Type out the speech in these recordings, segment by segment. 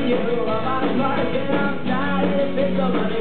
you about a price and I'm tired of picking up money.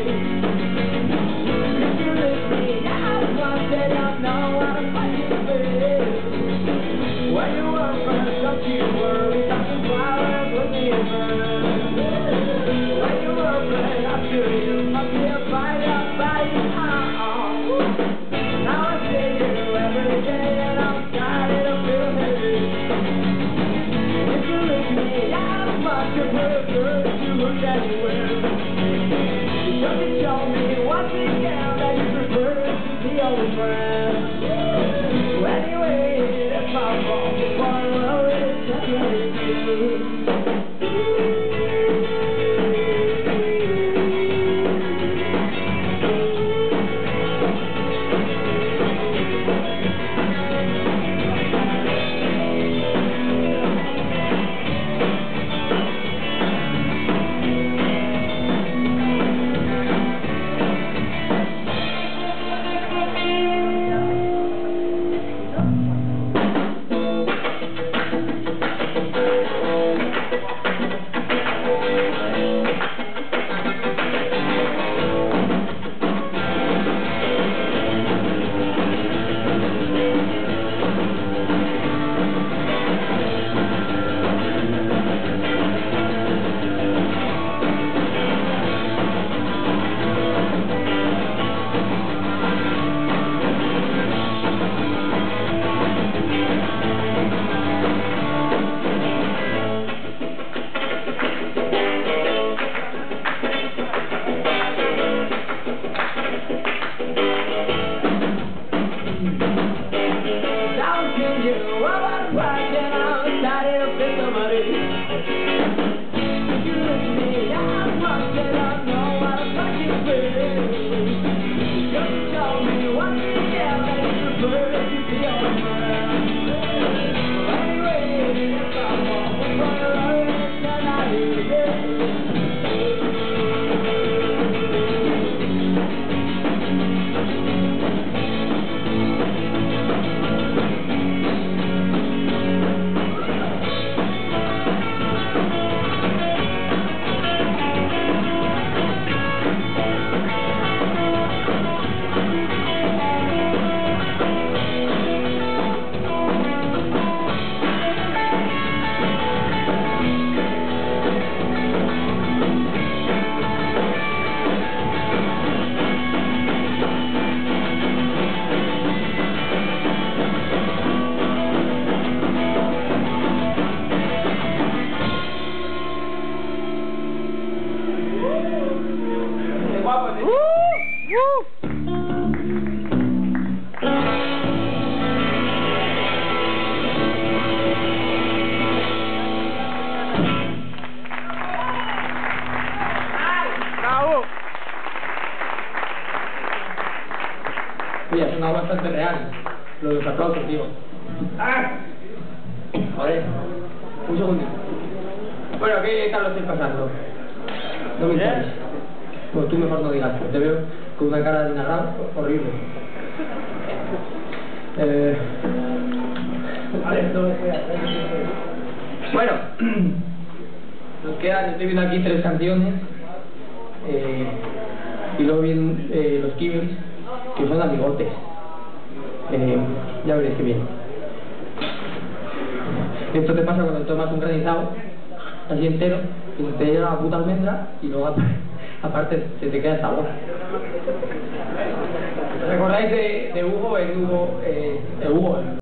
If you leave me now, I said I know how to fight you, baby. When you work for us, don't you worry about the flowers with me and when you work for us, I feel you must be a fighter, fighting on. Now I see you every day and I'm tired of feeling heavy. If you leave me out, much of her good to look anywhere. Just to show me once again that you prefer to be old friend. Anyway, that's my fault. For love is definitely Oye, ha sonado bastante real lo de los aplausos, tío. Joder, un segundito. Bueno, ¿qué tal lo estoy pasando? No me interesa. Pues tú mejor no digas, porque te veo con una cara de narrado horrible. Bueno, nos quedan, estoy viendo aquí 3 canciones y luego vienen los Kibbles, que son amigotes. Ya veréis que bien. Esto te pasa cuando tomas un granizado así entero, que se te llega la puta almendra y luego aparte se te queda esta agua. ¿Recordáis de Hugo? Hugo